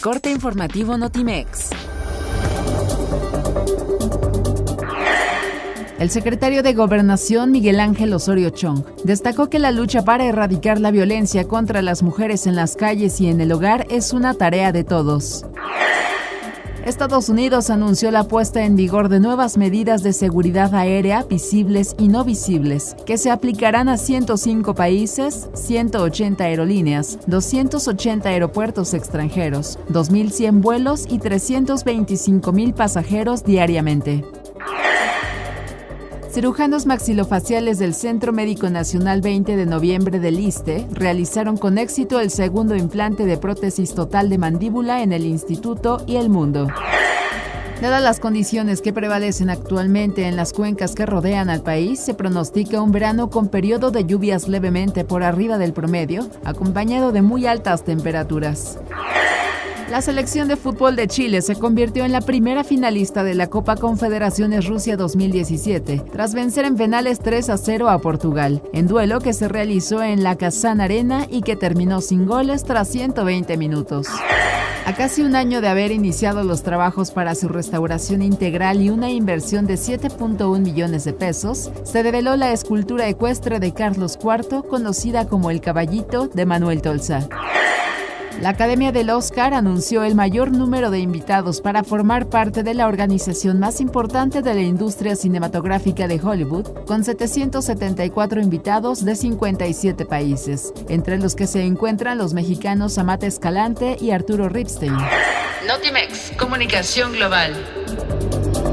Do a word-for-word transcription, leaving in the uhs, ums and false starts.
Corte informativo Notimex. El secretario de Gobernación, Miguel Ángel Osorio Chong, destacó que la lucha para erradicar la violencia contra las mujeres en las calles y en el hogar es una tarea de todos. Estados Unidos anunció la puesta en vigor de nuevas medidas de seguridad aérea visibles y no visibles, que se aplicarán a ciento cinco países, ciento ochenta aerolíneas, doscientos ochenta aeropuertos extranjeros, dos mil cien vuelos y trescientos veinticinco mil pasajeros diariamente. Cirujanos maxilofaciales del Centro Médico Nacional veinte de noviembre del ISSSTE realizaron con éxito el segundo implante de prótesis total de mandíbula en el instituto y el mundo. Dadas las condiciones que prevalecen actualmente en las cuencas que rodean al país, se pronostica un verano con periodo de lluvias levemente por arriba del promedio, acompañado de muy altas temperaturas. La selección de fútbol de Chile se convirtió en la primera finalista de la Copa Confederaciones Rusia dos mil diecisiete, tras vencer en penales tres a cero a Portugal, en duelo que se realizó en la Kazan Arena y que terminó sin goles tras ciento veinte minutos. A casi un año de haber iniciado los trabajos para su restauración integral y una inversión de siete punto uno millones de pesos, se develó la escultura ecuestre de Carlos cuarto, conocida como El Caballito de Manuel Tolsá. La Academia del Oscar anunció el mayor número de invitados para formar parte de la organización más importante de la industria cinematográfica de Hollywood, con setecientos setenta y cuatro invitados de cincuenta y siete países, entre los que se encuentran los mexicanos Amat Escalante y Arturo Ripstein. Notimex, Comunicación Global.